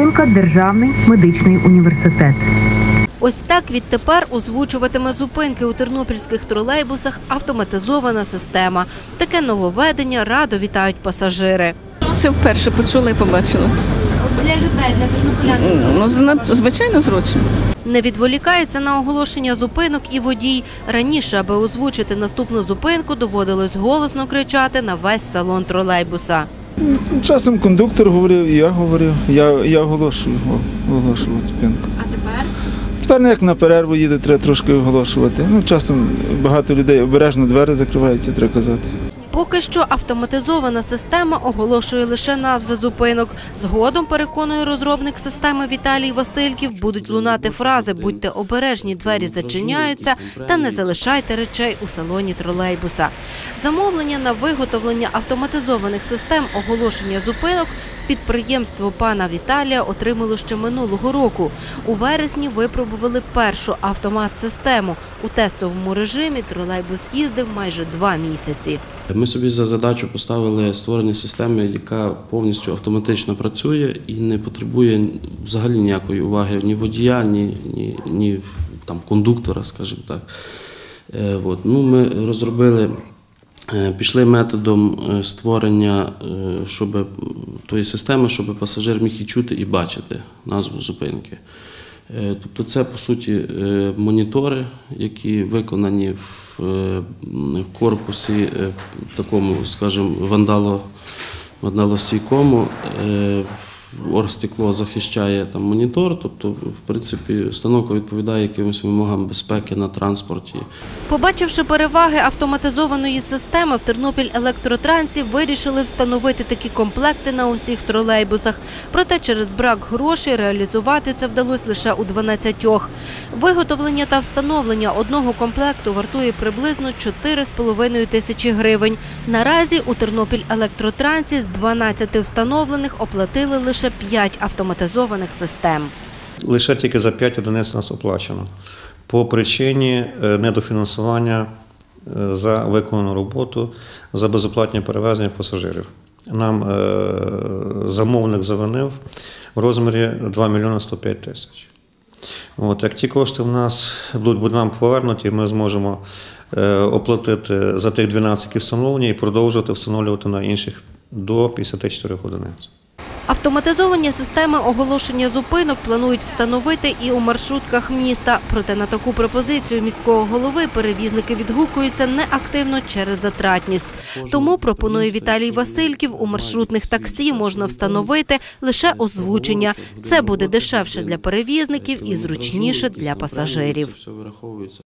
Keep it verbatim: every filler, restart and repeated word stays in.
Білка – Державний медичний університет. Ось так відтепер озвучуватиме зупинки у тернопільських тролейбусах автоматизована система. Таке нововведення радо вітають пасажири. Це вперше почула і побачила. Для людей, для тернополян Ну, звичайно, зручно. не відволікається на оголошення зупинок і водій. Раніше, аби озвучити наступну зупинку, доводилось голосно кричати на весь салон тролейбуса. Часом кондуктор говорив, і я говорив. Я, я оголошую, оголошую зупинку. А тепер? Тепер не як на перерву їде, треба трошки оголошувати. Ну, часом багато людей обережно двері закриваються, треба казати. Поки що автоматизована система оголошує лише назви зупинок. Згодом, переконує розробник системи Віталій Васильків, будуть лунати фрази «Будьте обережні, двері зачиняються» та «Не залишайте речей у салоні тролейбуса». Замовлення на виготовлення автоматизованих систем оголошення зупинок підприємство пана Віталія отримало ще минулого року. У вересні випробували першу автомат-систему. У тестовому режимі тролейбус їздив майже два місяці. Ми собі за задачу поставили створення системи, яка повністю автоматично працює і не потребує взагалі ніякої уваги ні водія, ні, ні, ні там, кондуктора, скажімо так. От. Ну, ми розробили, пішли методом створення щоб, тої системи, щоб пасажир міг і чути, і бачити назву зупинки. Тобто це, по суті, монітори, які виконані в корпусі такому, скажімо, вандало, вандалостійкому. Оргстекло захищає там монітор, тобто, в принципі, установка відповідає якимось вимогам безпеки на транспорті. Побачивши переваги автоматизованої системи, в Тернопіль-Електротрансі вирішили встановити такі комплекти на усіх тролейбусах. Проте через брак грошей реалізувати це вдалося лише у дванадцятьох. Виготовлення та встановлення одного комплекту вартує приблизно чотири з половиною тисячі гривень. Наразі у Тернопіль-Електротрансі з дванадцяти встановлених оплатили лише п'ять автоматизованих систем. Лише тільки за п'ять одиниць нас оплачено. По причині недофінансування за виконану роботу, за безоплатні перевезення пасажирів. Нам замовник завинив в розмірі два мільйони сто п'ять тисяч. От, як ті кошти в нас будуть нам повернуті, ми зможемо оплатити за тих дванадцять, які встановлені, і продовжувати встановлювати на інших до п'ятдесят чотири одиниць. Автоматизовані системи оголошення зупинок планують встановити і у маршрутках міста. Проте на таку пропозицію міського голови перевізники відгукуються неактивно через затратність. Тому, пропонує Віталій Васильків, у маршрутних таксі можна встановити лише озвучення. Це буде дешевше для перевізників і зручніше для пасажирів.